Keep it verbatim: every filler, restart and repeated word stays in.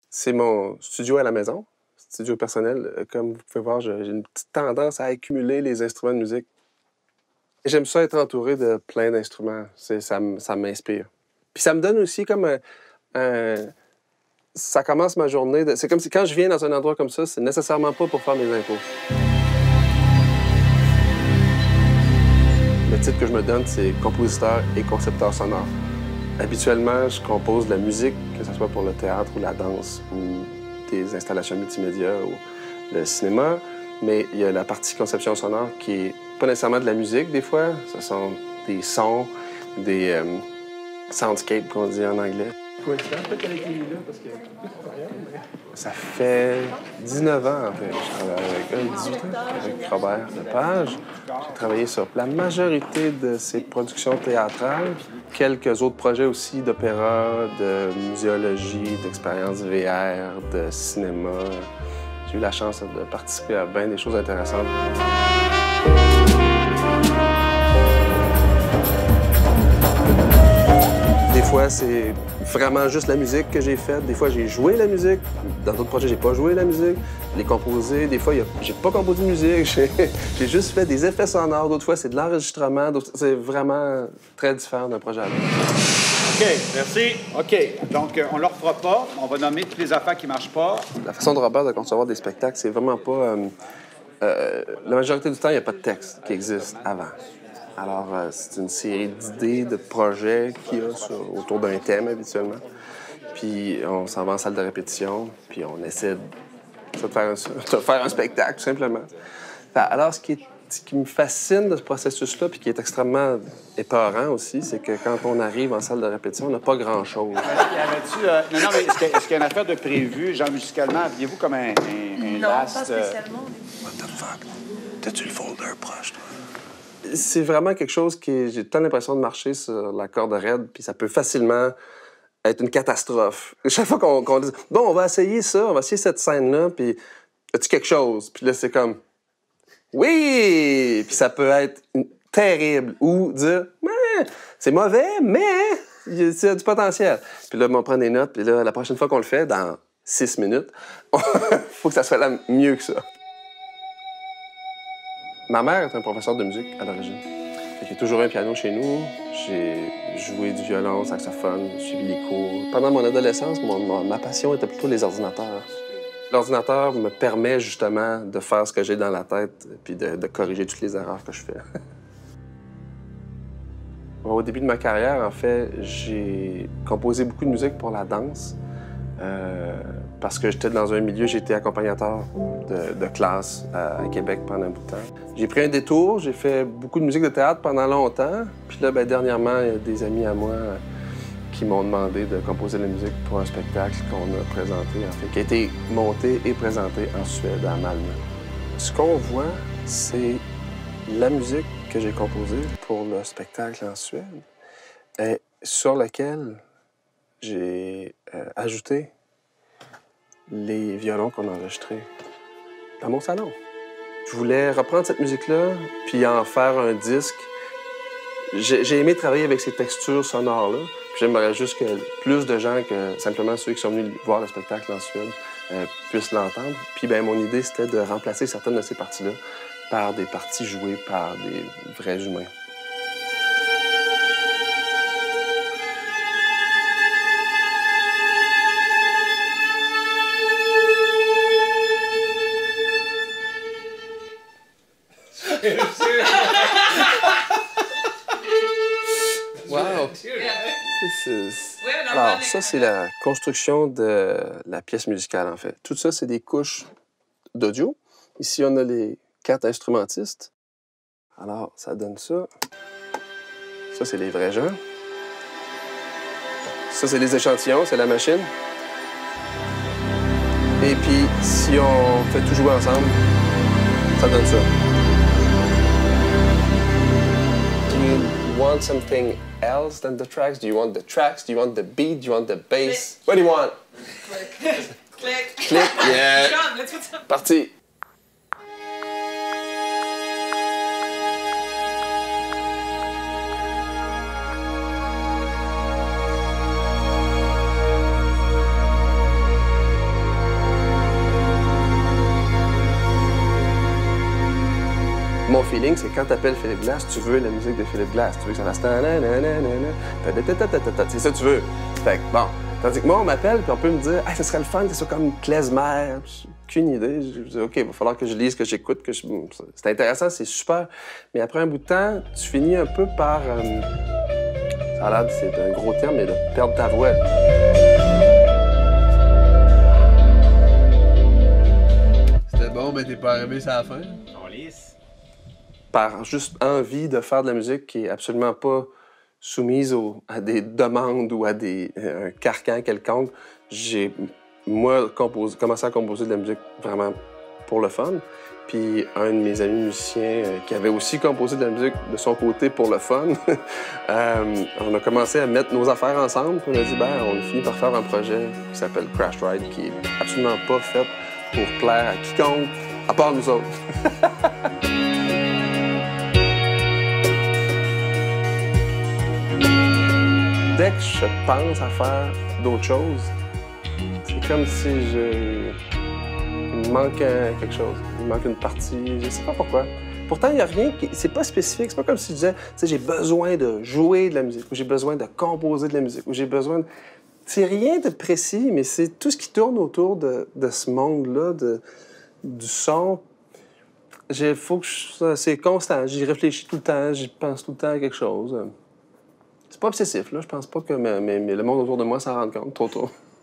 C'est mon studio à la maison, studio personnel. Comme vous pouvez voir, j'ai une petite tendance à accumuler les instruments de musique. J'aime ça être entouré de plein d'instruments. Ça, ça m'inspire. Puis ça me donne aussi comme un... un... Ça commence ma journée. De... C'est comme si quand je viens dans un endroit comme ça, c'est nécessairement pas pour faire mes impôts. Le titre que je me donne, c'est compositeur et concepteur sonore. Habituellement, je compose de la musique, que ce soit pour le théâtre ou la danse ou des installations multimédia ou le cinéma. Mais il y a la partie conception sonore qui est pas nécessairement de la musique, des fois. Ce sont des sons, des euh, soundscapes, qu'on dit en anglais. Coïncidence, peut-être qu'elle a été là parce que... Ça fait dix-neuf ans, en fait. Je travaille avec eux, dix-huit ans, avec Robert Lepage. J'ai travaillé sur la majorité de ses productions théâtrales, quelques autres projets aussi d'opéra, de muséologie, d'expériences V R, de cinéma. J'ai eu la chance de participer à bien des choses intéressantes. Des fois, c'est vraiment juste la musique que j'ai faite. Des fois, j'ai joué la musique. Dans d'autres projets, j'ai pas joué la musique. Je l'ai composé. Des fois, j'ai pas composé de musique. J'ai juste fait des effets sonores. D'autres fois, c'est de l'enregistrement. C'est vraiment très différent d'un projet à l'autre. OK, merci. OK, donc euh, on leur fera pas. On va nommer toutes les affaires qui marchent pas. La façon de Robert de concevoir des spectacles, c'est vraiment pas... Euh, euh, la majorité du temps, il n'y a pas de texte qui existe avant. Alors, euh, c'est une série d'idées, de projets qu'il y a sur, autour d'un thème, habituellement. Puis, on s'en va en salle de répétition, puis on essaie de, de, faire, un, de faire un spectacle, tout simplement. Alors, ce qui, est, ce qui me fascine de ce processus-là, puis qui est extrêmement épeurant aussi, c'est que quand on arrive en salle de répétition, on n'a pas grand-chose. Y avait-tu... Euh... Non, non, mais est-ce qu'il y, est qu'il y a une affaire de prévu, genre musicalement? Aviez-vous comme un, un, un non, last... pas spécialement. Euh... What the fuck? T'as-tu le folder proche, toi? C'est vraiment quelque chose qui... J'ai tant l'impression de marcher sur la corde raide, puis ça peut facilement être une catastrophe. Chaque fois qu'on qu dit « Bon, on va essayer ça, on va essayer cette scène-là, puis as-tu quelque chose? » Puis là, c'est comme « Oui! » Puis ça peut être terrible. Ou dire « C'est mauvais, mais il y a du potentiel. » Puis là, on prend des notes, puis là, la prochaine fois qu'on le fait, dans six minutes, il faut que ça soit là mieux que ça. Ma mère est un professeur de musique à l'origine. Il y a toujours un piano chez nous. J'ai joué du violon, saxophone, suivi les cours. Pendant mon adolescence, mon, ma passion était plutôt les ordinateurs. L'ordinateur me permet justement de faire ce que j'ai dans la tête puis de, de corriger toutes les erreurs que je fais. Au début de ma carrière, en fait, j'ai composé beaucoup de musique pour la danse. Euh, parce que j'étais dans un milieu, j'ai été accompagnateur de, de classe à, à Québec pendant un bout de temps. J'ai pris un détour, j'ai fait beaucoup de musique de théâtre pendant longtemps. Puis là, ben, dernièrement, il y a des amis à moi qui m'ont demandé de composer la musique pour un spectacle qu'on a présenté, en fait, qui a été monté et présenté en Suède, à Malmö. Ce qu'on voit, c'est la musique que j'ai composée pour le spectacle en Suède, et sur laquelle j'ai euh, ajouté les violons qu'on a enregistrés dans mon salon. Je voulais reprendre cette musique-là, puis en faire un disque. J'ai aimé travailler avec ces textures sonores-là. J'aimerais juste que plus de gens que simplement ceux qui sont venus voir le spectacle en Suède euh, puissent l'entendre. Puis ben, mon idée, c'était de remplacer certaines de ces parties-là par des parties jouées par des vrais humains. Wow! Alors, ça, c'est la construction de la pièce musicale, en fait. Tout ça, c'est des couches d'audio. Ici, on a les quatre instrumentistes. Alors, ça donne ça. Ça, c'est les vrais gens. Ça, c'est les échantillons, c'est la machine. Et puis, si on fait tout jouer ensemble, ça donne ça. Do you want something else than the tracks? Do you want the tracks? Do you want the beat? Do you want the bass? Click. What do you want? Click. Click. Click. Yeah. John, let's put some... Parti. feeling, c'est quand tu appelles Philippe Glass, tu veux la musique de Philippe Glass. Tu veux que ça fasse... C'est ça que tu veux. Fait que, bon. Tandis que moi, on m'appelle, puis on peut me dire « Ah, ce serait le fun que ce soit comme klezmer. » Aucune idée. Je dis « OK, il va falloir que je lise, que j'écoute, que je... » C'est intéressant, c'est super. Mais après un bout de temps, tu finis un peu par... Euh... Ça a l'air, c'est un gros terme, mais de perdre ta voix. C'était bon, mais t'es pas arrivé ça à la fin? On lisse. Par juste envie de faire de la musique qui est absolument pas soumise au, à des demandes ou à des, euh, un carcan quelconque, j'ai, moi, composé, commencé à composer de la musique vraiment pour le fun. Puis un de mes amis musiciens euh, qui avait aussi composé de la musique de son côté pour le fun, euh, on a commencé à mettre nos affaires ensemble. Puis on a dit, ben, on a fini par faire un projet qui s'appelle Crash Ride, qui est absolument pas fait pour plaire à quiconque, à part nous autres. Dès que je pense à faire d'autres choses, c'est comme si je... il me manque quelque chose. Il me manque une partie, je sais pas pourquoi. Pourtant, il n'y a rien qui... C'est pas spécifique. C'est pas comme si je disais, tu sais, j'ai besoin de jouer de la musique, ou j'ai besoin de composer de la musique, ou j'ai besoin de... C'est rien de précis, mais c'est tout ce qui tourne autour de, de ce monde-là, de, du son. Il faut que je... C'est constant. J'y réfléchis tout le temps, j'y pense tout le temps à quelque chose. C'est pas obsessif, là. Je pense pas que mais, mais, mais le monde autour de moi s'en rende compte trop tôt.